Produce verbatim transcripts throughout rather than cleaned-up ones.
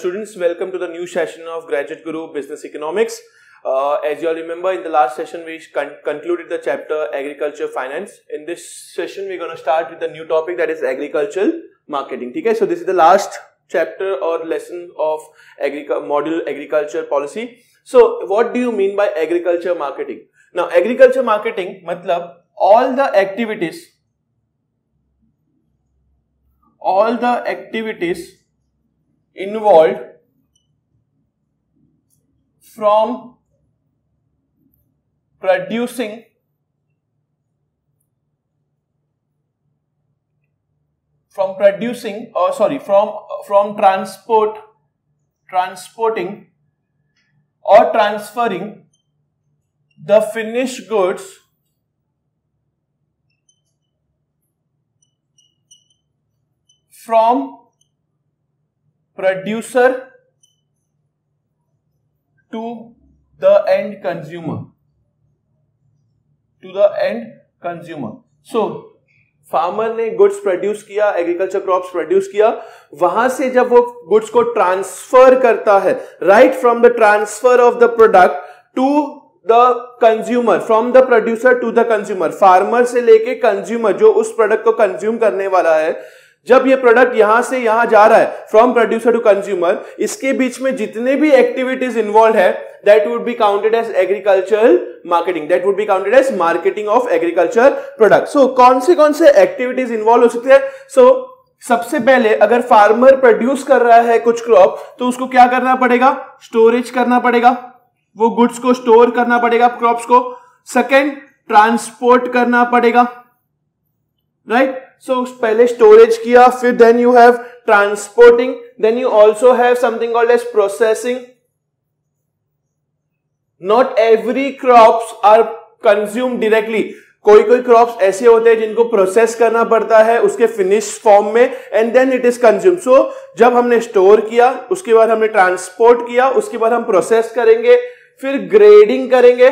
students, welcome to the new session of Graduate Guru Business Economics. Uh, as you all remember, in the last session we con concluded the chapter Agriculture Finance. In this session we are going to start with the new topic, that is agricultural marketing. Okay, so this is the last chapter or lesson of agric model agriculture policy. So what do you mean by agriculture marketing? Now agriculture marketing matlab all the activities all the activities involved from producing from producing or uh, sorry from from transport transporting or transferring the finished goods from producer to the end consumer to the end consumer. So farmer ने goods produce किया, agriculture crops produce किया, वहां से जब वो goods को transfer करता है, right from the transfer of the product to the consumer, from the producer to the consumer, farmer से लेके कंज्यूमर जो उस प्रोडक्ट को कंज्यूम करने वाला है, जब ये प्रोडक्ट यहां से यहां जा रहा है फ्रॉम प्रोड्यूसर टू कंज्यूमर, इसके बीच में जितने भी एक्टिविटीज इन्वॉल्व है that would be counted as agricultural marketing, that would be counted as marketing of agriculture product. So कौन से कौन से एक्टिविटीज इन्वॉल्व हो सकते हैं? सो so, सबसे पहले अगर फार्मर प्रोड्यूस कर रहा है कुछ क्रॉप तो उसको क्या करना पड़ेगा? स्टोरेज करना पड़ेगा, वो गुड्स को स्टोर करना पड़ेगा क्रॉप्स को. सेकेंड, ट्रांसपोर्ट करना पड़ेगा, राइट. So पहले स्टोरेज किया, फिर then you have transporting, then you also have something called as processing. Not every crops are consume directly. कोई कोई क्रॉप्स ऐसे होते हैं जिनको प्रोसेस करना पड़ता है उसके फिनिश फॉर्म में and then it is consume. So जब हमने स्टोर किया, उसके बाद हमने ट्रांसपोर्ट किया, उसके बाद हम प्रोसेस करेंगे, फिर ग्रेडिंग करेंगे,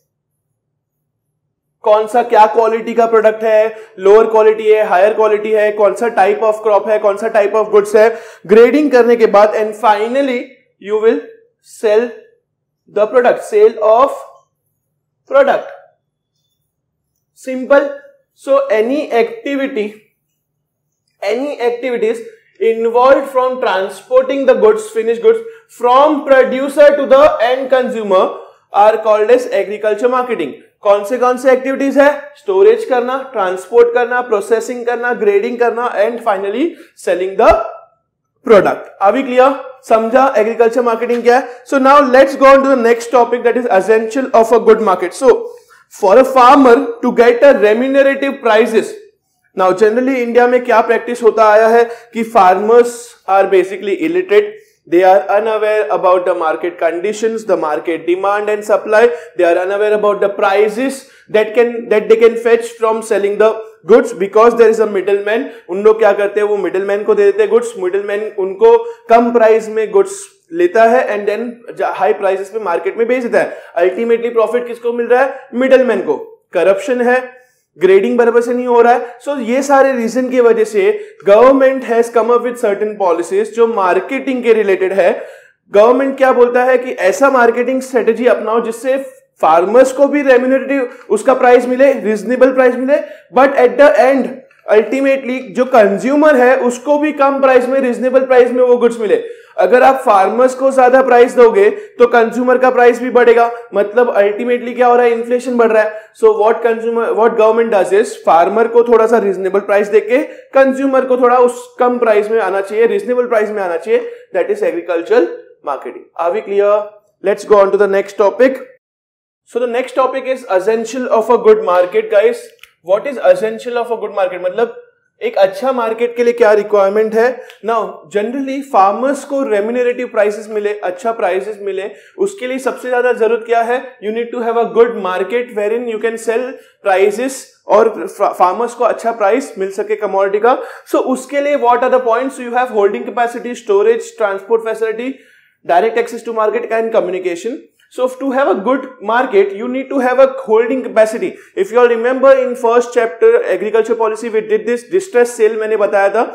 कौन सा क्या क्वालिटी का प्रोडक्ट है, लोअर क्वालिटी है, हायर क्वालिटी है, कौन सा टाइप ऑफ क्रॉप है, कौन सा टाइप ऑफ गुड्स है. ग्रेडिंग करने के बाद and finally you will sell the product, sell of product. Simple. So any activity any activities involved from transporting the goods, finished goods from producer to the end consumer are called as agriculture marketing. कौन से कौन से activities है? Storage करना, transport करना, processing करना, grading करना and finally selling the product. Are we clear? समझा एग्रीकल्चर मार्केटिंग क्या है? So now let's go on to the next topic, that is essential of a good market. So for a farmer to get a remunerative prices. Now generally India में क्या practice होता आया है कि farmers are basically illiterate. They are unaware about the market conditions, the market demand and supply. They are unaware about the prices that can that they can fetch from selling the goods because there is a middleman. उन लोग क्या करते हैं? वो middleman को दे देते हैं goods. Middleman उनको कम प्राइस में goods लेता है एंड देन हाई प्राइसेस पे मार्केट में बेच देता है. अल्टीमेटली प्रॉफिट किसको मिल रहा है? मिडलमैन को. करप्शन है, ग्रेडिंग बराबर से नहीं हो रहा है. सो so, ये सारे रीजन की वजह से government has come up with certain policies जो मार्केटिंग के रिलेटेड है. गवर्नमेंट क्या बोलता है कि ऐसा मार्केटिंग स्ट्रेटेजी अपनाओ जिससे फार्मर्स को भी रेम्यूनरेटिव उसका प्राइस मिले, रीजनेबल प्राइस मिले, but at the end ultimately जो कंज्यूमर है उसको भी कम प्राइस में, रीजनेबल प्राइस में वो गुड्स मिले. अगर आप फार्मर्स को ज्यादा प्राइस दोगे तो कंज्यूमर का प्राइस भी बढ़ेगा, मतलब अल्टीमेटली क्या हो रहा है? इन्फ्लेशन बढ़ रहा है. So what consumer what government does is farmer को थोड़ा सा रीजनेबल प्राइस देके कंज्यूमर को थोड़ा उस कम प्राइस में आना चाहिए, रीजनेबल प्राइस में आना चाहिए. That is agricultural marketing. Are we clear? Let's go on to the next topic. So the next topic is essential of a good market. Guys, what is essential of a good market? मतलब एक अच्छा market के लिए क्या requirement है? Now generally farmers को remunerative prices मिले, अच्छा प्राइसेस मिले, उसके लिए सबसे ज्यादा जरूरत क्या है? You need to have a good market where in you can sell prices और फार्मर्स को अच्छा प्राइस मिल सके कमोडिटी का. सो so, उसके लिए what are the points? You have holding capacity, storage, transport facility, direct access to market and communication. So to have a good market, you need to have a holding capacity. If you all remember in first chapter agriculture policy, we did this distress sale. मैंने बताया था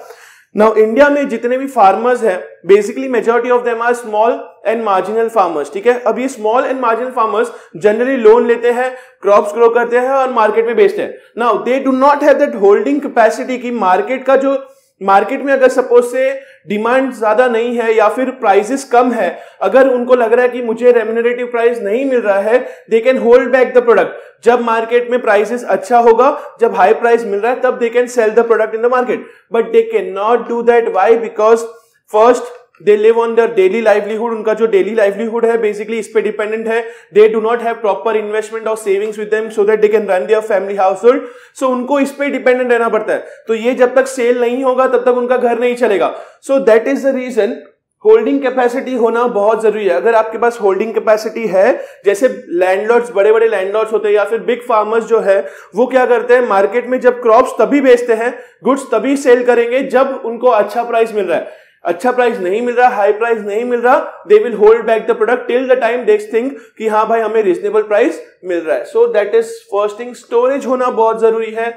now India में जितने भी farmers हैं, basically majority of them are small and marginal farmers, ठीक है। अब ये small and marginal farmers generally loan लेते हैं, क्रॉप्स ग्रो करते हैं और मार्केट में बेचते हैं। Now they do not have that holding capacity की मार्केट का जो मार्केट में अगर सपोज से डिमांड ज्यादा नहीं है या फिर प्राइसेस कम है, अगर उनको लग रहा है कि मुझे रेम्युनरेटिव प्राइस नहीं मिल रहा है, they can hold back the product. जब मार्केट में प्राइसेस अच्छा होगा, जब हाई प्राइस मिल रहा है, तब they can sell the product in the market, but they can not do that. Why? Because first they live on their daily livelihood, उनका जो डेली लाइवलीहुड है बेसिकली इस पे डिपेंडेंट है। They do not have proper investment और savings with them so that they can run their family household, सो उनको इस पे डिपेंडेंट रहना पड़ता है। तो ये जब तक सेल नहीं होगा तब तक उनका घर नहीं चलेगा। So that is the reason holding capacity होना बहुत जरूरी है। अगर आपके पास होल्डिंग कैपेसिटी है, जैसे लैंडलॉर्ड्स, बड़े बड़े लैंडलॉर्ड्स होते हैं या फिर बिग फार्मर्स जो है, वो क्या करते हैं, मार्केट में जब क्रॉप्स तभी बेचते हैं, गुड्स तभी सेल करेंगे जब उनको अच्छा प्राइस मिल रहा है। अच्छा प्राइस नहीं मिल रहा, हाई प्राइस नहीं मिल रहा, they will hold back the product till the time they think कि हाँ भाई हमें रीजनेबल प्राइस मिल रहा है। So that is first thing, storage होना बहुत जरूरी है।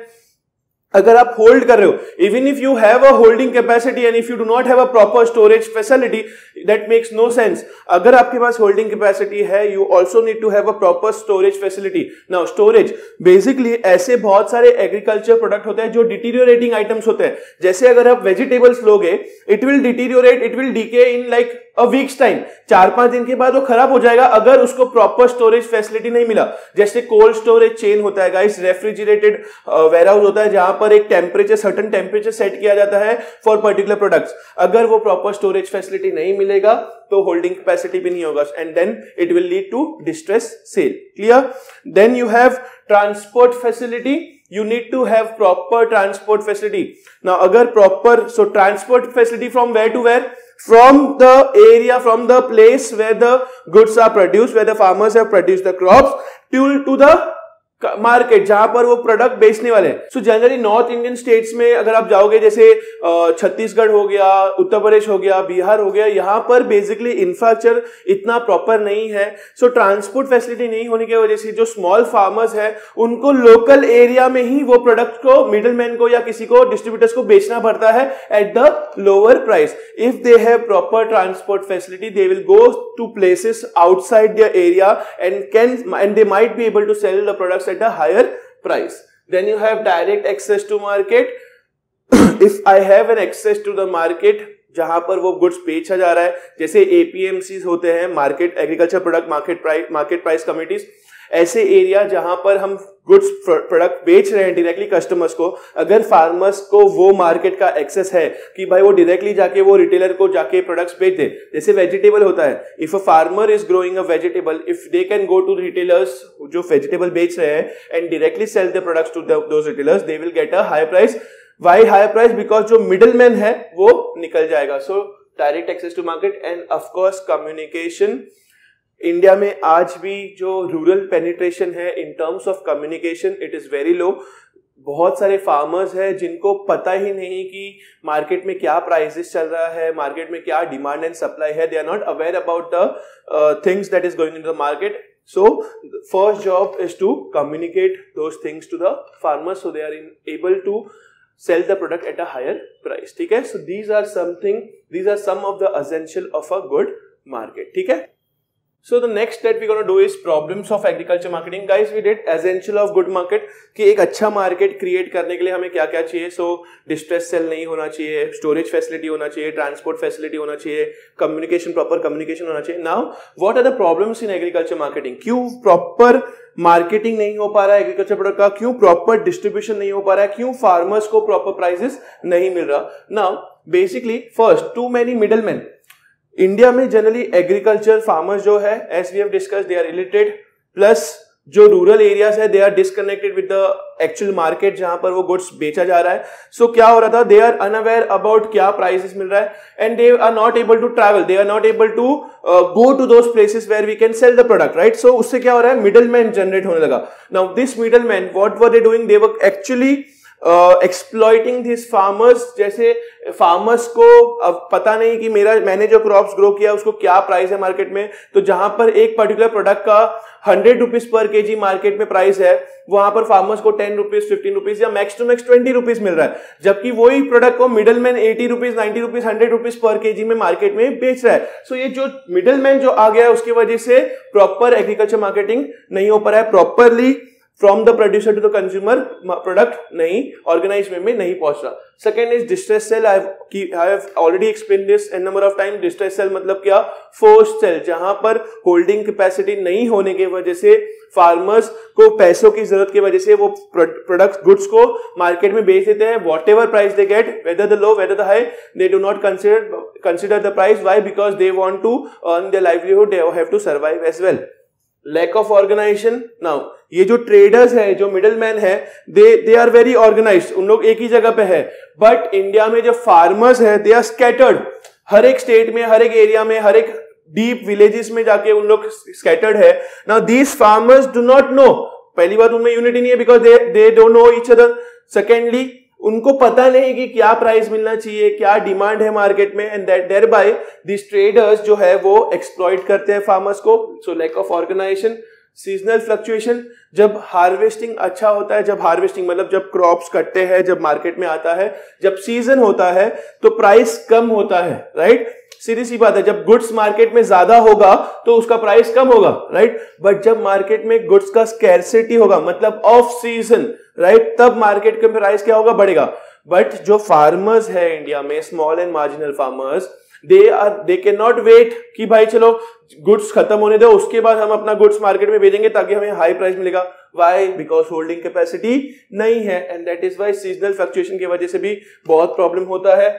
अगर आप होल्ड कर रहे हो, even if you have a holding capacity and if you do not have a proper storage facility, that makes no sense. अगर आपके पास होल्डिंग कैपेसिटी है, you also need to have a proper storage facility. Now storage basically ऐसे बहुत सारे agriculture product होते हैं जो डिटीरियोरेटिंग आइटम्स होते हैं। जैसे अगर आप वेजिटेबल्स लोगे, it will deteriorate, it will decay in like a week's time, चार पांच दिन के बाद वो खराब हो जाएगा अगर उसको प्रॉपर स्टोरेज फैसिलिटी नहीं मिला। जैसे कोल्ड स्टोरेज चेन होता है गाइस, रेफ्रिजरेटेड वेयरहाउस होता है जहां पर एक टेम्परेचर, सर्टेन टेम्परेचर सेट किया जाता है फॉर पर्टिकुलर प्रोडक्ट्स। अगर वो प्रॉपर स्टोरेज फैसिलिटी नहीं मिलेगा तो होल्डिंग कैपेसिटी भी नहीं होगा, and then it will lead to distress sale. Clear? Then you have transport facility, you need to have proper transport facility. Now agar proper, so transport facility from where to where? From the area, from the place where the goods are produced, where the farmers have produced the crops, to to the market जहां पर वो product बेचने वाले हैं। So generally north Indian states में अगर आप जाओगे, जैसे छत्तीसगढ़ हो गया, उत्तर प्रदेश हो गया, बिहार हो गया, यहां पर बेसिकली इंफ्रास्ट्रक्चर इतना प्रॉपर नहीं है। सो ट्रांसपोर्ट फैसिलिटी नहीं होने की वजह से जो स्मॉल फार्मर्स है उनको लोकल एरिया में ही वो प्रोडक्ट को मिडलमैन को या किसी को डिस्ट्रीब्यूटर्स को बेचना पड़ता है at the lower price. If they have proper transport facility, they will go to places outside their area and can and they might be able to sell the products at a higher price. Then you have direct access to market. If I have an access to the market, जहां पर वो goods बेचा जा रहा है, जैसे APMCs होते हैं, market agriculture product market price market price committees, ऐसे एरिया जहां पर हम गुड्स प्रोडक्ट बेच रहे हैं डायरेक्टली कस्टमर्स को, अगर फार्मर्स को वो मार्केट का एक्सेस है कि भाई वो डायरेक्टली जाके वो रिटेलर को जाके प्रोडक्ट्स बेच दे। जैसे वेजिटेबल होता है, if a farmer is growing a vegetable, if they can go to retailers जो वेजिटेबल बेच रहे हैं and directly sell the products to those retailers, they will get a high price. Why high price? Because जो middleman है वो निकल जाएगा। So direct access to market and of course communication. India में आज भी जो रूरल पेनिट्रेशन है in terms of communication, it is very low. बहुत सारे फार्मर्स हैं जिनको पता ही नहीं कि मार्केट में क्या प्राइसेस चल रहा है, मार्केट में क्या डिमांड एंड सप्लाई है। They are not aware about the things that is going in the market. So first job is to communicate those things to the farmers so they are in, able to sell the product at a higher price. ठीक है? So these are something, these are some of the essential of a good market. ठीक है? So the next that we're going to do is problems of agriculture marketing. Guys, we did essential of good market कि एक अच्छा market create करने के लिए हमें क्या क्या चाहिए। सो डिस्ट्रेस सेल नहीं होना चाहिए, स्टोरेज फैसिलिटी होना चाहिए, ट्रांसपोर्ट फैसिलिटी होना चाहिए, कम्युनिकेशन प्रॉपर कम्युनिकेशन होना चाहिए। Now what are the problems in agriculture marketing? क्यों प्रॉपर मार्केटिंग नहीं हो पा रहा है एग्रीकल्चर प्रोडक्ट का, क्यों प्रॉपर डिस्ट्रीब्यूशन नहीं हो पा रहा है, क्यों फार्मर्स को प्रॉपर प्राइसेस नहीं मिल रहा? Now basically first, too many middleman. India में जनरली एग्रीकल्चर फार्मर्स जो है, as we have discuss, they are illiterate, plus जो रूरल एरियाज है they are disconnected with the actual market जहां पर वो गुड्स बेचा जा रहा है। सो so, क्या हो रहा था, दे आर अनअवेयर अबाउट क्या प्राइसेस मिल रहा है and they are not able to travel, they are not able to go to those places where we can sell the product, right? So उससे क्या हो रहा है, मिडल मैन जनरेट होने लगा। Now this middle man, what were they doing? They were actually exploiting this farmers, जैसे farmers को अब पता नहीं कि मेरा मैंने जो क्रॉप्स ग्रो किया उसको क्या प्राइस है मार्केट में, तो जहां पर एक पर्टिकुलर प्रोडक्ट का hundred rupees per KG market में प्राइस है, वहां पर फार्मर्स को टेन रुपीज फिफ्टीन रुपीज या max to max twenty rupees मिल रहा है, जबकि वही प्रोडक्ट को middleman eighty rupees ninety rupees hundred rupees per KG में मार्केट में बेच रहा है. सो so ये जो मिडलमैन जो आ गया है उसकी वजह से प्रॉपर एग्रीकल्चर मार्केटिंग नहीं हो पा रहा है, properly from the producer to the consumer product नहीं ऑर्गेनाइज वे में नहीं पहुंच रहा. Second is distress sale. I have already explain this an number of time. Distress sale मतलब क्या? फोर्स सेल, जहां पर होल्डिंग कैपेसिटी नहीं होने की वजह से फार्मर्स को पैसों की जरूरत की वजह से वो प्रोडक्ट्स गुड्स को मार्केट में बेच देते हैं. Whatever price they get, whether the low whether the high, they do not consider consider the price. Why? Because they want to earn their livelihood, they have to survive as well. Lack of organisation. Now ये जो traders है, जो middle man है, they they are very organised, उन लोग एक ही जगह पे है. बट इंडिया में जो फार्मर्स है दे आर स्कैटर्ड, हर एक स्टेट में, हर एक एरिया में, हर एक डीप विलेजेस में जाके उन लोग स्कैटर्ड है. Now these farmers do not know, पहली बात उनमें यूनिटी नहीं है because they they don't know each other. Secondly उनको पता नहीं कि क्या प्राइस मिलना चाहिए, क्या डिमांड है मार्केट में, and that there by this traders जो है वो एक्सप्लॉइट करते हैं फार्मर्स को. So lack of organisation. Seasonal fluctuation. जब हार्वेस्टिंग अच्छा होता है, जब हार्वेस्टिंग मतलब जब क्रॉप्स कटते हैं, जब मार्केट में आता है, जब सीजन होता है तो प्राइस कम होता है, राइट? सीधी सी बात है, जब गुड्स मार्केट में ज्यादा होगा तो उसका प्राइस कम होगा, राइट? बट जब मार्केट में गुड्स का स्कैरसिटी होगा, मतलब ऑफ सीजन, राइट, तब मार्केट का प्राइस क्या होगा? बढ़ेगा. बट जो फार्मर्स है इंडिया में, small and marginal farmers, they are they can not wait कि भाई चलो गुड्स खत्म होने दो उसके बाद हम अपना गुड्स मार्केट में भेजेंगे ताकि हमें हाई प्राइस मिलेगा. वाई? बिकॉज होल्डिंग कैपेसिटी नहीं है, and that is why seasonal fluctuation की वजह से भी बहुत प्रॉब्लम होता है.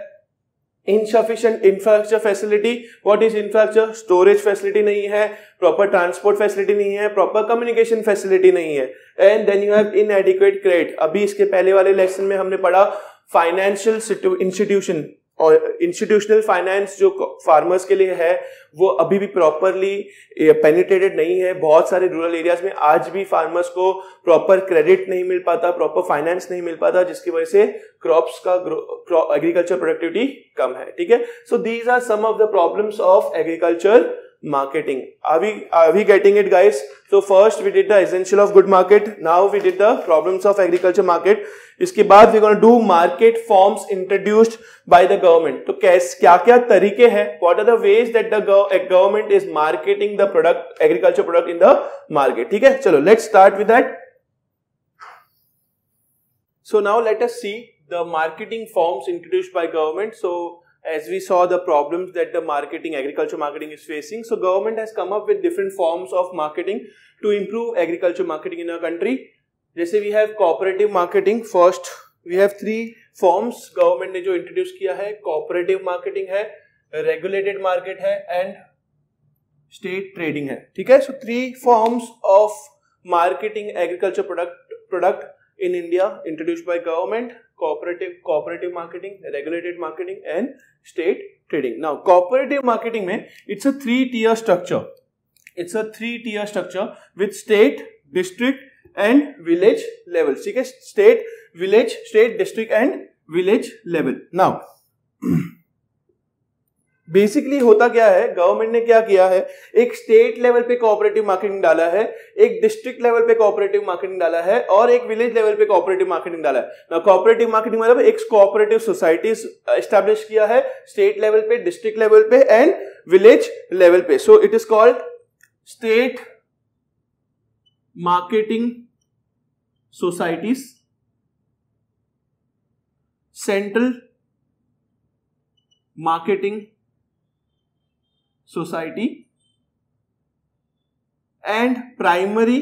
Insufficient infrastructure facility. What is infrastructure? Storage facility नहीं है, प्रॉपर ट्रांसपोर्ट फैसिलिटी नहीं है, प्रॉपर कम्युनिकेशन फैसिलिटी नहीं है, and then you have inadequate credit. अभी इसके पहले वाले लेसन में हमने पढ़ा फाइनेंशियल इंस्टीट्यूशन और इंस्टीट्यूशनल फाइनेंस जो फार्मर्स के लिए है वो अभी भी प्रॉपरली पेनिट्रेटेड नहीं है. बहुत सारे रूरल एरियाज में आज भी फार्मर्स को प्रॉपर क्रेडिट नहीं मिल पाता, प्रॉपर फाइनेंस नहीं मिल पाता, जिसकी वजह से क्रॉप्स का एग्रीकल्चर प्रोडक्टिविटी कम है. ठीक है. So these are some of the problems of agriculture marketing. Are we are we getting it, guys? So first we did the essential of good market. Now we did the problems of agriculture market. इसके बाद we're going to do market forms introduced by the government. तो कैस क्या क्या तरीके हैं? What are the ways that the government is marketing the product, agriculture product in the market? ठीक है, चलो let's start with that. So now let us see the marketing forms introduced by government. So as we saw the problems that the marketing, agriculture marketing is facing, so government has come up with different forms of marketing to improve agriculture marketing in our country. जैसे we have cooperative marketing. First we have three forms government ने जो introduce किया है. cooperative marketing है, regulated market है, and state trading है. ठीक है. So three forms of marketing agriculture product product in India introduced by government: cooperative cooperative marketing, regulated marketing, and state trading. Now cooperative marketing में it's a three tier structure. It's a three tier structure with state, district and village levels. ठीक है. state, village, state, district and village level. Now basically होता क्या है, government ने क्या किया है, एक स्टेट लेवल पे कोऑपरेटिव मार्केटिंग डाला है, एक डिस्ट्रिक्ट लेवल पे कोऑपरेटिव मार्केटिंग डाला है, और एक विलेज लेवल पे कोऑपरेटिव मार्केटिंग डाला है. ना कोऑपरेटिव मार्केटिंग मतलब एक कोऑपरेटिव सोसाइटी एस्टैब्लिश किया है स्टेट लेवल पे, डिस्ट्रिक्ट लेवल पे एंड विलेज लेवल पे. So it is called state marketing societies, central marketing society and primary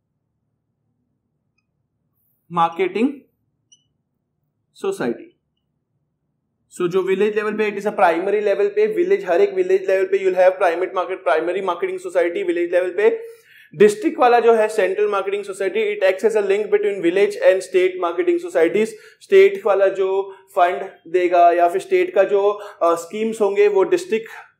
marketing society. So जो विलेज लेवल पे it is a primary level पे, village हर एक विलेज लेवल पे you will have primate market primary marketing society. Village level पे district वाला जो है central marketing society, it acts as a link between village and state marketing societies. State वाला जो फंड देगा या फिर स्टेट का जो स्कीम्स uh, होंगे वो डिस्ट्रिक्ट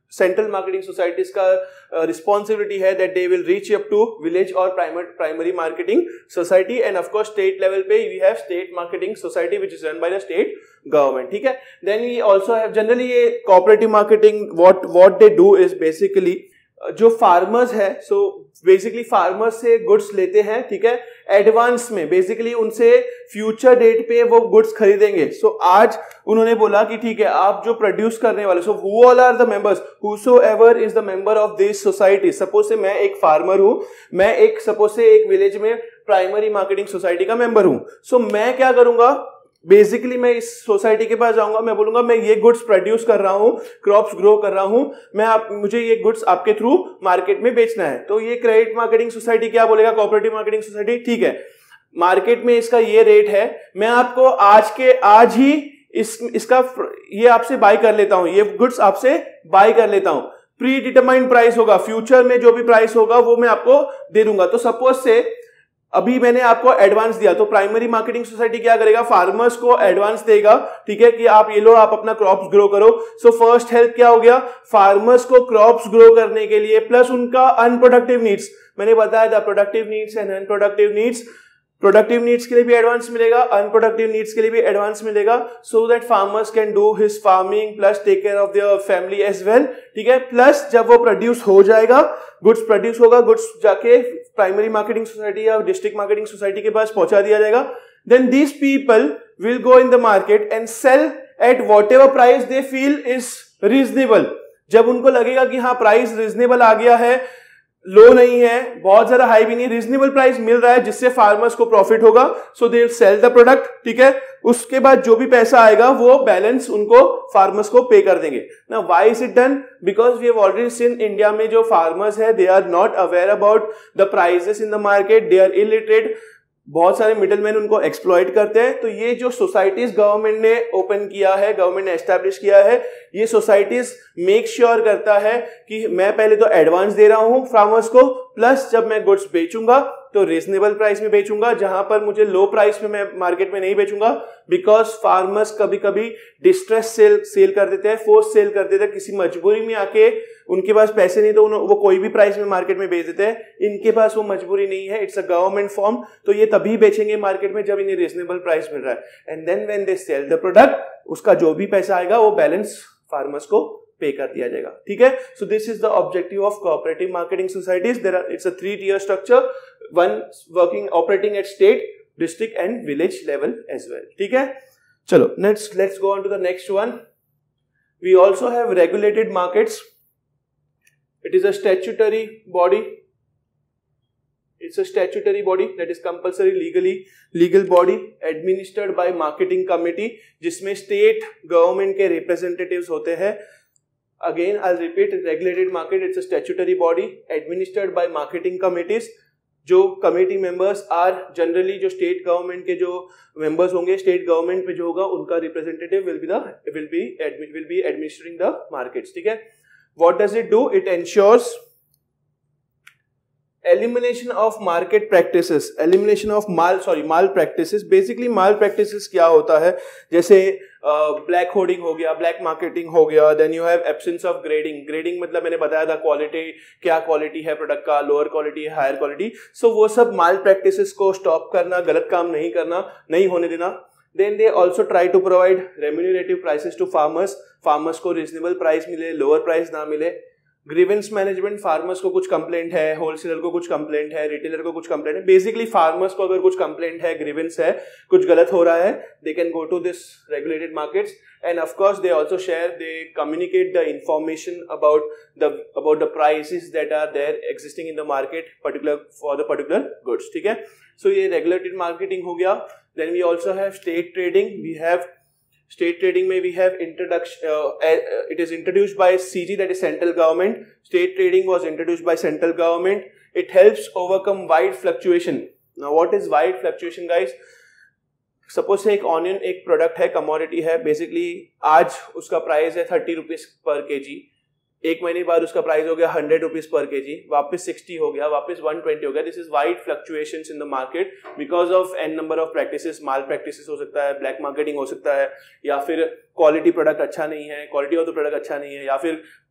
सेंट्रल मार्केटिंग सोसाइटीज का रिस्पॉन्सिबिलिटी uh, है that they will reach up to village और primary marketing society and of course state level पे we have state marketing society which is run by the state government, ठीक है. Then we also have generally ये cooperative marketing what what they do is basically जो farmers है, so basically farmers से goods लेते हैं, ठीक है, एडवांस में, बेसिकली उनसे फ्यूचर डेट पे वो गुड्स खरीदेंगे. सो so, आज उन्होंने बोला कि ठीक है आप जो प्रोड्यूस करने वाले, so who all are the members, whosoever is the member of this society. Suppose say मैं एक फार्मर हूं, मैं एक सपोज से एक विलेज में प्राइमरी मार्केटिंग सोसाइटी का मेंबर हूं. सो so, मैं क्या करूंगा, बेसिकली मैं इस सोसाइटी के पास जाऊंगा, मैं बोलूंगा मैं ये गुड्स प्रोड्यूस कर रहा हूं, क्रॉप्स ग्रो कर रहा हूं, मैं आप मुझे ये गुड्स आपके थ्रू मार्केट में बेचना है. तो ये क्रेडिट मार्केटिंग सोसाइटी क्या बोलेगा, कोऑपरेटिव मार्केटिंग सोसाइटी, ठीक है मार्केट में इसका ये रेट है, मैं आपको आज के आज ही इस इसका ये आपसे बाय कर लेता हूं, ये गुड्स आपसे बाय कर लेता हूं. प्री डिटरमाइंड प्राइस होगा, फ्यूचर में जो भी प्राइस होगा वो मैं आपको दे दूंगा. तो सपोज से अभी मैंने आपको एडवांस दिया, तो प्राइमरी मार्केटिंग सोसाइटी क्या करेगा, फार्मर्स को एडवांस देगा, ठीक है, कि आप ये लो आप अपना क्रॉप्स ग्रो करो. सो फर्स्ट हेल्प क्या हो गया, फार्मर्स को क्रॉप्स ग्रो करने के लिए प्लस उनका अनप्रोडक्टिव नीड्स, मैंने बताया था productive needs and unproductive needs, productive needs के लिए भी एडवांस मिलेगा, अनप्रोडक्टिव नीड्स के लिए भी एडवांस मिलेगा, so that farmers can do his farming plus take care of their family as well, ठीक है. प्लस जब वो प्रोड्यूस हो जाएगा, गुड्स प्रोड्यूस होगा, गुड्स जाके प्राइमरी मार्केटिंग सोसाइटी या डिस्ट्रिक्ट मार्केटिंग सोसाइटी के पास पहुंचा दिया जाएगा. Then these people will go in the market and sell at whatever price they feel is reasonable. जब उनको लगेगा कि हाँ प्राइस रीजनेबल आ गया है, लो नहीं है, बहुत ज्यादा हाई भी नहीं, रीजनेबल प्राइस मिल रहा है जिससे फार्मर्स को प्रॉफिट होगा, so they will sell the product, ठीक है. उसके बाद जो भी पैसा आएगा वो बैलेंस उनको फार्मर्स को पे कर देंगे. Now why is it done, because we have already seen India में जो फार्मर्स है they are not aware about the prices in the market, they are illiterate, बहुत सारे मिडलमैन उनको एक्सप्लॉइट करते हैं. तो ये जो सोसाइटीज गवर्नमेंट ने ओपन किया है, गवर्नमेंट ने एस्टैब्लिश किया है, ये सोसाइटीज मेक श्योर करता है कि मैं पहले तो एडवांस दे रहा हूं फार्मर्स को, प्लस जब मैं गुड्स बेचूंगा तो रीजनेबल प्राइस में बेचूंगा, जहां पर मुझे लो प्राइस में मैं मार्केट में नहीं बेचूंगा, बिकॉज फार्मर्स कभी कभी डिस्ट्रेस सेल सेल कर देते हैं, फोर्स सेल कर देते हैं, किसी मजबूरी में आके उनके पास पैसे नहीं तो वो कोई भी प्राइस में मार्केट में बेच देते हैं. इनके पास वो मजबूरी नहीं है, इट्स अ गवर्नमेंट फॉर्म, तो ये तभी बेचेंगे मार्केट में जब इन्हें रीजनेबल प्राइस मिल रहा है. And then when they sell the product, उसका जो भी पैसा आएगा वो बैलेंस फार्मर्स को पे कर दिया जाएगा, ठीक है. So this is the objective of cooperative marketing societies. There are it's a three tier structure, one working operating at state, district and village level as well, ठीक है. चलो next let's go on to the next one. We also have regulated markets. It is a statutory body. It's a statutory body that is compulsory legally legal body administered by marketing committee, जिसमें state government के representatives होते हैं. Again, I'll repeat, regulated market. It's a statutory body administered by marketing committees. जो committee members are generally जो state government के जो members होंगे, state government पे जो होगा उनका representative will be the will be will be administering the markets, ठीक है. What does it do? It ensures elimination of market practices, elimination of mal sorry mal practices. Basically mal practices क्या होता है, जैसे ब्लैक होर्डिंग हो गया, black marketing हो गया, then you have absence of grading. Grading मतलब मैंने बताया था क्वालिटी, क्या क्वालिटी है प्रोडक्ट का, लोअर क्वालिटी है, हायर क्वालिटी. सो वो सब माल प्रैक्टिसेस को स्टॉप करना, गलत काम नहीं करना, नहीं होने देना. Then they also try to provide remunerative prices to farmers. Farmers को reasonable price मिले, lower price ना मिले. Grievance management, farmers को कुछ complaint है, wholesaler को कुछ complaint है, retailer को कुछ complaint है. Basically farmers को अगर कुछ complaint है, grievance है, कुछ गलत हो रहा है, they can go to this regulated markets. And of course they also share, they communicate the information about the about the prices that are there existing in the market, particular for the particular goods, ठीक है. So ये regulated marketing हो गया. Then we also have state trading. We have state trading में we have introduction. Uh, uh, it is introduced by C G, that is central government. State trading was introduced by central government. It helps overcome wide fluctuation. Now what is wide fluctuation, guys? Suppose से एक onion एक product है, commodity है, basically आज उसका price है thirty rupees per के जी, एक महीने बाद उसका प्राइस हो गया हंड्रेड रुपीज पर के जी, वापस सिक्सटी हो गया, वापस वन ट्वेंटी हो गया. This is wide fluctuations in the market because of an number of practices. Malpractices हो सकता है, ब्लैक मार्केटिंग हो सकता है, या फिर क्वालिटी प्रोडक्ट अच्छा नहीं है, क्वालिटी ऑफ द प्रोडक्ट अच्छा नहीं है, या फिर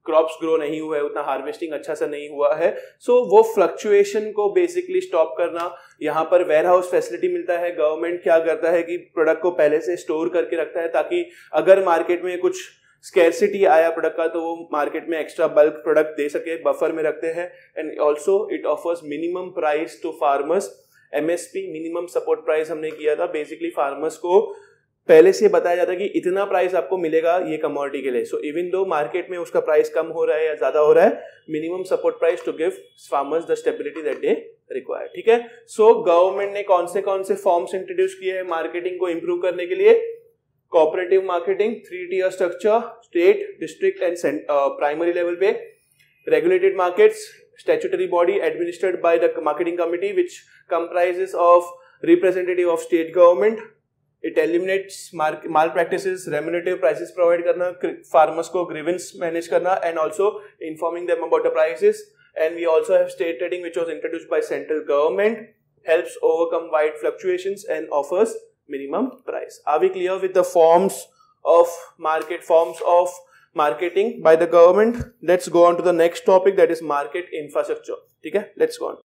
क्रॉप्स ग्रो नहीं हुआ है, उतना हार्वेस्टिंग अच्छा सा नहीं हुआ है, सो so, वो फ्लक्चुएशन को बेसिकली स्टॉप करना। यहाँ पर वेयर हाउस फैसिलिटी मिलता है। गवर्नमेंट क्या करता है कि प्रोडक्ट को पहले से स्टोर करके रखता है ताकि अगर मार्केट में कुछ स्कैरसिटी आया प्रोडक्ट का तो वो मार्केट में एक्स्ट्रा बल्क प्रोडक्ट दे सके, बफर में रखते हैं। And also it offers minimum price to farmers, MSP minimum support price हमने किया था। बेसिकली फार्मर्स को पहले से बताया जाता है कि इतना प्राइस आपको मिलेगा ये कमोडिटी के लिए। सो इवन दो मार्केट में उसका प्राइस कम हो रहा है या ज्यादा हो रहा है, minimum support price to give farmers the stability that they require. ठीक है, सो गवर्नमेंट ने कौन से कौन से फॉर्म्स इंट्रोड्यूस किए हैं मार्केटिंग को इंप्रूव करने के लिए? Cooperative marketing, three tier structure, state, district and primary level पे। Regulated markets, statutory body administered by the marketing committee which comprises of representative of state government. It eliminates malpractices, remunerative prices provide करना, farmers को grievance manage करना and also informing them about the prices. And we also have state trading which was introduced by central government, helps overcome wide fluctuations and offers minimum price. Are we clear with the forms of market, forms of marketing by the government? Let's go on to the next topic, that is market infrastructure. ठीक है, let's go on.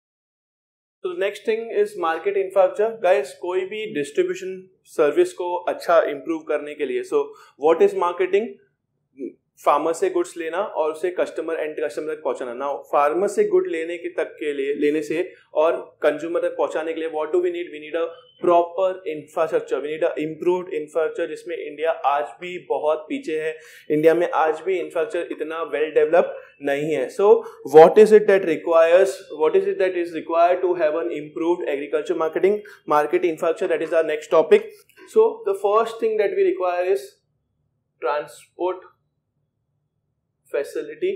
So the next thing is market infrastructure. Guys, कोई भी distribution service को अच्छा improve करने के लिए, so what is marketing? Farmer से गुड्स लेना और उसे कस्टमर एंड कस्टमर तक पहुंचाना। नाउ फार्मर से गुड लेने के तक के लिए लेने से और कंज्यूमर तक पहुंचाने के लिए what do we need? We need a proper infrastructure, we need a improved infrastructure, जिसमें इंडिया आज भी बहुत पीछे है। इंडिया में आज भी इंफ्रास्ट्रक्चर इतना वेल डेवलप नहीं है। So what is it that requires what is it that is required to have an improved agriculture marketing market infrastructure? That is our next topic. So the first thing that we require is transport facility.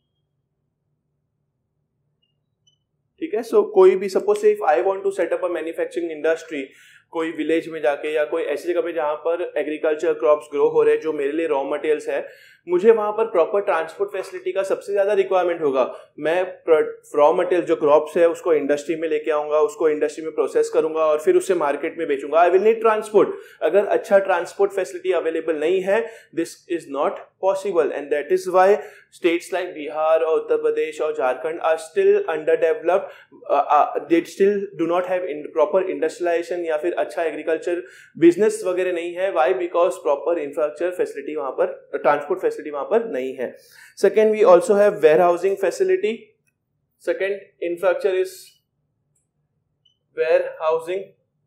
ठीक है, so so, कोई भी suppose say if I want to set up a manufacturing industry कोई village में जाके या कोई ऐसी जगह पे जहां पर एग्रीकल्चर क्रॉप्स ग्रो हो रहे हैं जो मेरे लिए रॉ मटेरियल्स है, मुझे वहां पर प्रॉपर ट्रांसपोर्ट फैसिलिटी का सबसे ज्यादा रिक्वायरमेंट होगा। मैं रॉ मटेरियल जो क्रॉप्स है उसको इंडस्ट्री में लेके आऊंगा, उसको इंडस्ट्री में प्रोसेस करूंगा और फिर उसे मार्केट में बेचूंगा। I will need transport. अगर अच्छा ट्रांसपोर्ट फैसिलिटी अवेलेबल नहीं है, this is not possible and that is why states like Bihar और उत्तर प्रदेश और Jharkhand are still underdeveloped, they still do not have proper industrialisation या फिर अच्छा एग्रीकल्चर बिजनेस वगैरह नहीं है। Why? Because proper infrastructure facility वहां पर, ट्रांसपोर्ट फैसिलिटी वहां पर नहीं है। Second, we also have warehousing facility. Second infrastructure is warehousing.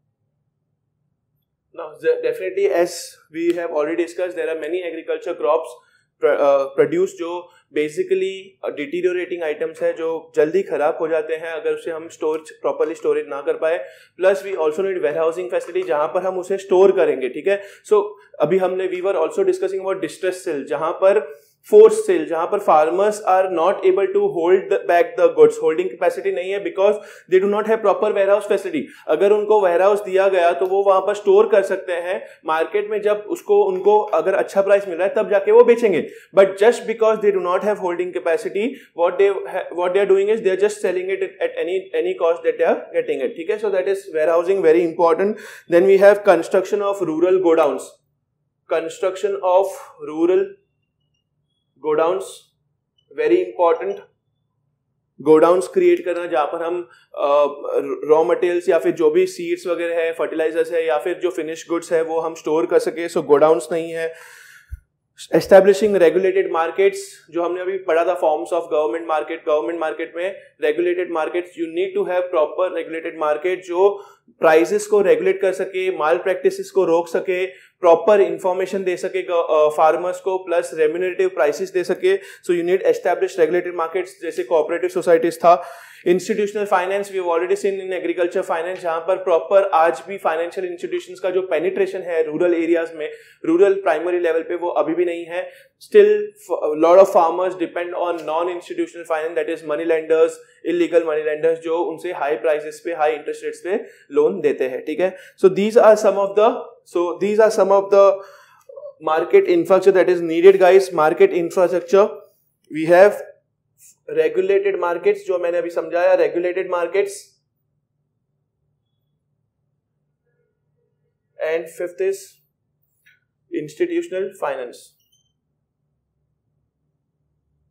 Now, definitely, as we have already discussed, there are many agriculture crops uh, produced जो basically deteriorating items है, जो जल्दी खराब हो जाते हैं अगर उसे हम स्टोर प्रॉपरली स्टोरेज ना कर पाए। Plus we also need warehousing facility जहां पर हम उसे स्टोर करेंगे। ठीक है, सो so, अभी हमने we were also discussing about distress sale, जहां पर फोर्स सेल, जहां पर farmers are not able to hold back the goods, holding capacity नहीं है because they do not have proper warehouse facility. अगर उनको वेयर हाउस दिया गया तो वो वहां पर स्टोर कर सकते हैं, मार्केट में जब उसको उनको अगर अच्छा प्राइस मिल रहा है तब जाके वो बेचेंगे। But just because they do not have holding capacity, what they what they are doing is they are just selling it at any any cost that they are getting it. ठीक है, so that is warehousing, very important. Then we have construction of rural godowns, construction of rural godowns, very important. Godowns create करना जहां पर हम raw materials या फिर जो भी सीड्स वगैरह है, फर्टिलाइजर्स है या फिर जो फिनिश गुड्स है वो हम स्टोर कर सके। सो गोडाउन्स नहीं है। एस्टैब्लिशिंग रेगुलेटेड मार्केट्स, जो हमने अभी पढ़ा था forms of government market. Government market में regulated markets, you need to have proper regulated market जो प्राइसेस को रेगुलेट कर सके, माल प्रैक्टिसेस को रोक सके, प्रॉपर इंफॉर्मेशन दे सके फार्मर्स को, प्लस रेम्यूनरेटिव प्राइसेस दे सके। So you need establish regulated markets, जैसे कोऑपरेटिव सोसाइटीज था। Institutional finance, we have already seen in agriculture finance, जहां पर प्रॉपर आज भी फाइनेंशियल इंस्टीट्यूशंस का जो पेनिट्रेशन है रूरल एरियाज में, रूरल प्राइमरी लेवल पे, वो अभी भी नहीं है। Still lot of farmers depend on non institutional finance, that is money lenders, illegal money lenders, जो उनसे हाई प्राइसेस पे, हाई इंटरेस्ट रेट्स पे लोन देते हैं। ठीक है, so these are some of the so these are some of the market infrastructure that is needed guys. Market infrastructure, we have regulated markets, जो मैंने अभी समझाया, regulated markets, and fifth is institutional finance.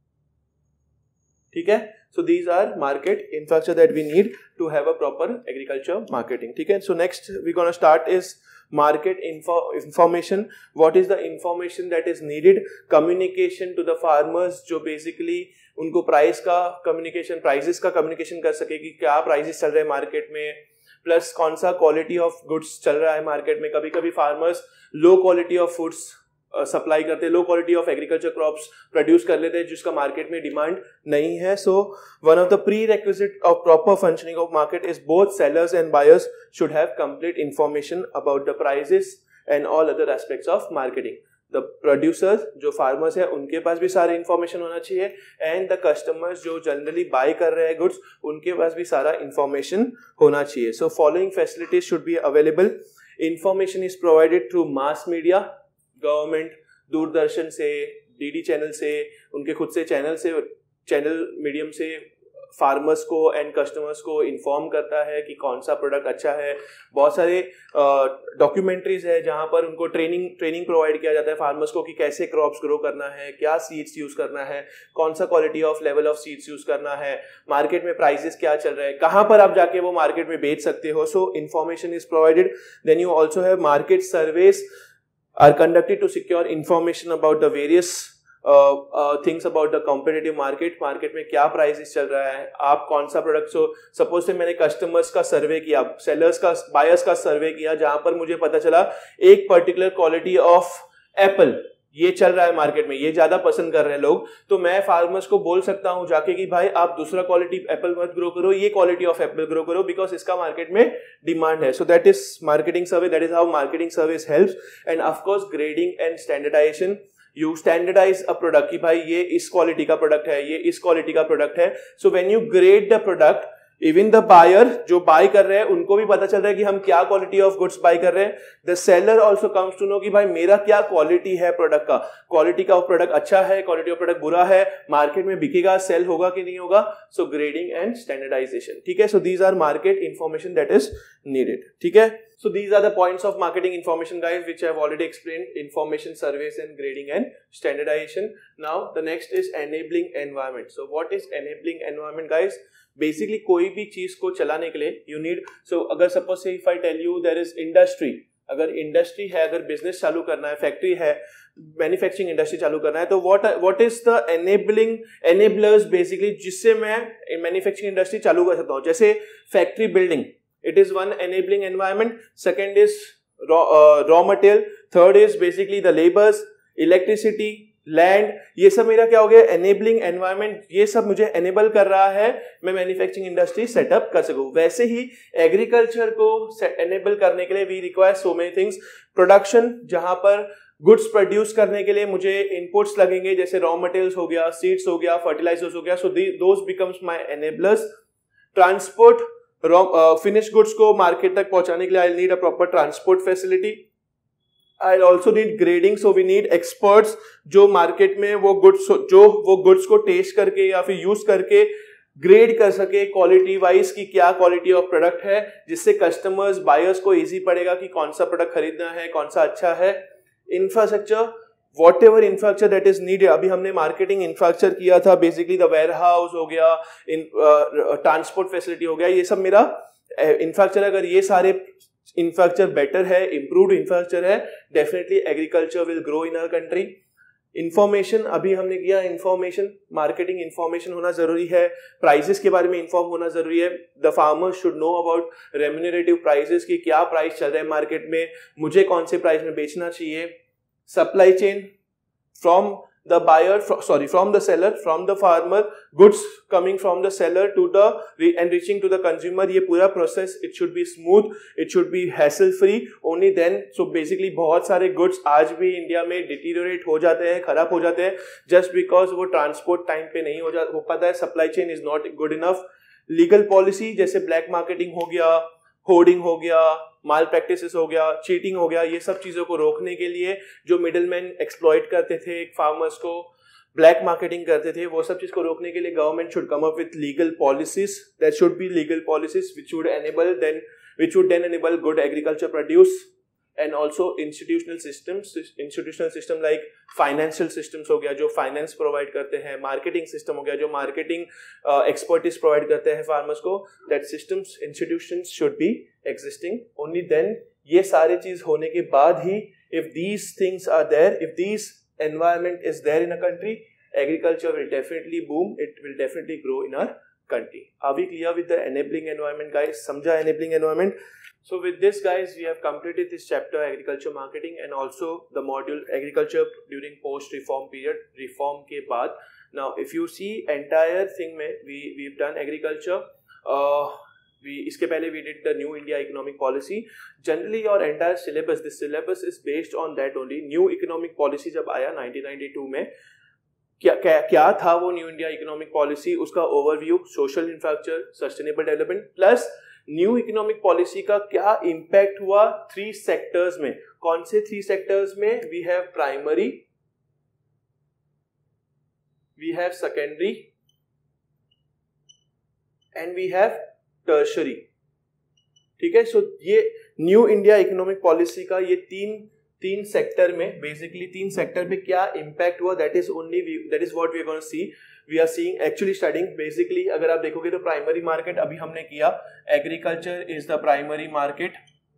ठीक है. So these are market infrastructure that we need to have a proper agriculture marketing. ठीक है. So next we're gonna start is market info information. What is the information that is needed? Communication to the farmers, जो basically उनको price का communication, prices का communication कर सके कि क्या प्राइसेस चल रहे हैं मार्केट में, प्लस कौन सा क्वालिटी ऑफ गुड्स चल रहा है मार्केट में. कभी कभी farmers low quality of foods supply करते हैं, low quality of agriculture crops produce कर लेते हैं जिसका मार्केट में डिमांड नहीं है. So one of the prerequisite of proper functioning of market is both sellers and buyers should have complete information about the prices and all other aspects of marketing. The producers जो farmers है उनके पास भी सारी information होना चाहिए, and the customers जो generally buy कर रहे हैं गुड्स उनके पास भी सारा इंफॉर्मेशन होना चाहिए. So following facilities should be available. Information is provided through mass media, government, Doordarshan से, डीडी चैनल से, उनके खुद से चैनल से, चैनल मीडियम से फार्मर्स को एंड कस्टमर्स को इन्फॉर्म करता है कि कौन सा प्रोडक्ट अच्छा है. बहुत सारे डॉक्यूमेंट्रीज है जहां पर उनको ट्रेनिंग ट्रेनिंग प्रोवाइड किया जाता है फार्मर्स को कि कैसे क्रॉप्स ग्रो करना है, क्या सीड्स यूज करना है, कौन सा quality of level of seeds use करना है, मार्केट में प्राइसेस क्या चल रहे हैं, कहां पर आप जाके वो मार्केट में बेच सकते हो. So information is provided. Then you also have market surveys are conducted to secure information about the various uh, uh, things about the competitive market. Market में क्या प्राइसेस चल रहा है, आप कौन सा प्रोडक्ट. सो सपोज से मैंने कस्टमर्स का सर्वे किया, सेलर्स का, बायर्स का सर्वे किया, जहां पर मुझे पता चला एक पर्टिकुलर क्वालिटी ऑफ एप्पल ये चल रहा है मार्केट में, ये ज्यादा पसंद कर रहे हैं लोग, तो मैं फार्मर्स को बोल सकता हूं जाके कि भाई आप दूसरा क्वालिटी एप्पल मत ग्रो करो, ये क्वालिटी ऑफ एप्पल ग्रो करो, बिकॉज इसका मार्केट में डिमांड है. So that is marketing survey. That is how marketing service helps. And of course grading and standardisation. You standardise a product कि भाई ये इस क्वालिटी का प्रोडक्ट है, ये इस क्वालिटी का प्रोडक्ट है. So when you grade the product, even the buyer जो बाय कर रहे हैं उनको भी पता चल रहा है कि हम क्या क्वालिटी ऑफ गुड्स बाय कर रहे हैं. The seller also comes to know कि भाई मेरा क्या क्वालिटी है प्रोडक्ट का, क्वालिटी का प्रोडक्ट अच्छा है, क्वालिटी ऑफ प्रोडक्ट बुरा है, मार्केट में बिकेगा, सेल होगा कि नहीं होगा. So grading and standardisation. ठीक है. So these are market information that is needed. ठीक है. So these are the points of marketing information, guys, which I have already explained: information, surveys, and grading and standardization. Now the next is enabling environment. So what is enabling environment, guys? Basically कोई भी चीज को चलाने के लिए you need, so अगर suppose say if I tell you there is industry, अगर industry है, अगर बिजनेस चालू करना है, फैक्ट्री है, मैन्युफैक्चरिंग इंडस्ट्री चालू करना है, तो what what is the enabling enablers basically जिससे मैं मैन्युफैक्चरिंग इंडस्ट्री चालू कर सकता हूँ. जैसे factory building, it is one enabling environment. Second is raw, uh, raw material. Third is basically the labors, electricity, land. ये सब मेरा क्या हो गया, enabling environment. ये सब मुझे enable कर रहा है मैं मैन्युफैक्चरिंग इंडस्ट्री सेटअप कर सकूं. वैसे ही एग्रीकल्चर को enable करने के लिए we require so many things. Production, जहां पर गुड्स प्रोड्यूस करने के लिए मुझे इनपुट्स लगेंगे, जैसे रॉ मटेरियल्स हो गया, सीड्स हो गया, फर्टिलाइजर्स हो गया. So those becomes my enablers. Transport, finish goods को मार्केट तक पहुंचाने के लिए I need a proper transport facility. I also need grading. So we need experts जो मार्केट में वो गुड्स जो वो गुड्स को टेस्ट करके या फिर यूज करके ग्रेड कर सके क्वालिटी वाइज की क्या क्वालिटी ऑफ प्रोडक्ट है, जिससे कस्टमर्स, बायर्स को इजी पड़ेगा कि कौन सा प्रोडक्ट खरीदना है, कौन सा अच्छा है. Infrastructure, whatever infrastructure that is needed. अभी हमने मार्केटिंग इंफ्रास्ट्रक्चर किया था, बेसिकली द वेयर हाउस हो गया, ट्रांसपोर्ट फैसिलिटी हो गया, ये सब मेरा इंफ्रास्ट्रक्चर. अगर ये सारे इंफ्रास्ट्रक्चर बेटर है, इंप्रूव्ड इंफ्रास्ट्रक्चर है, definitely agriculture will grow in our country. Information, अभी हमने किया इंफॉर्मेशन, मार्केटिंग इंफॉर्मेशन होना जरूरी है, प्राइसेस के बारे में इंफॉर्म होना जरूरी है. The farmers should know about remunerative prices की क्या प्राइस चल रहा है मार्केट में, मुझे कौन से प्राइस में बेचना चाहिए. Supply chain, from the buyer, from, sorry, from the seller, from the farmer, goods coming from the seller to the and reaching to the consumer. ये पूरा process it should be smooth, it should be hassle free. Only then, so basically बहुत सारे goods आज भी India में deteriorate हो जाते हैं, खराब हो जाते हैं, just because वो transport time पे नहीं हो जा हो पाता है. Supply chain is not good enough. Legal policy, जैसे black marketing हो गया, होर्डिंग हो गया, माल प्रैक्टिसेस हो गया, चीटिंग हो गया, ये सब चीजों को रोकने के लिए जो मिडलमैन एक्सप्लॉइट करते थे फार्मर्स को, ब्लैक मार्केटिंग करते थे, वो सब चीज को रोकने के लिए government should come up with legal policies. That should be legal policies which should enable then which should then enable good agriculture produce and also institutional systems, institutional system like financial systems हो गया जो finance provide करते हैं, marketing system हो गया जो marketing uh, expertise provide करते हैं farmers को, that systems, institutions should be existing. Only then ये सारे चीज होने के बाद ही, if these things are there, if these environment is there in a country, agriculture will definitely boom, it will definitely grow in our country. Are we clear with the enabling environment, guys? Samjha enabling environment? So with this, guys, we have completed this chapter, agriculture marketing, and also the module agriculture during post reform period, reform ke baad. Now if you see entire thing mein, we we've done agriculture, uh, we iske pehle we did the new India economic policy. Generally your entire syllabus, this syllabus is based on that only. New economic policy jab aaya nineteen ninety-two mein, क्या क्या क्या था वो new India economic policy, उसका overview, social infrastructure, sustainable development, plus new economic policy का क्या impact हुआ three sectors में. कौन से थ्री सेक्टर्स में? We have primary, we have secondary and we have tertiary. ठीक है. सो ये न्यू इंडिया इकोनॉमिक पॉलिसी का ये तीन तीन सेक्टर में, बेसिकली तीन सेक्टर पे क्या इम्पैक्ट हुआ, that is only that is what we are gonna see. We are seeing actually studying basically. अगर आप देखोगे तो प्राइमरी मार्केट अभी हमने किया, agriculture is the primary market.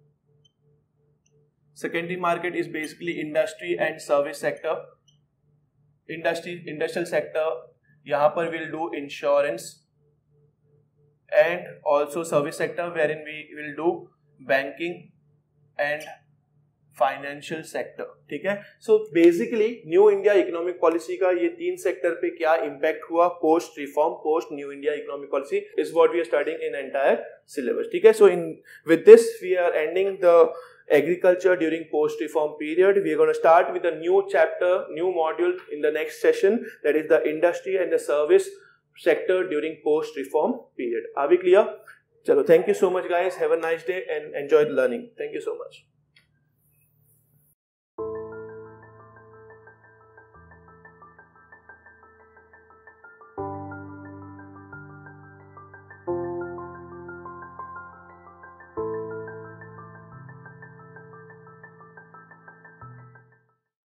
Secondary market is basically industry and service sector. Industry industrial sector यहाँ पर will do insurance and also service sector wherein we will do banking and financial sector. ठीक है. So basically new India economic policy का ये तीन sector पे क्या impact हुआ post reform, post new India economic policy is what we are studying in entire syllabus. ठीक है. So in with this we are ending the agriculture during post reform period. We are going to start with a new chapter, new module in the next session, that is the industry and the service sector during post reform period. Are we clear? Chalo, thank you so much guys. Have a nice day and enjoy learning. Thank you so much.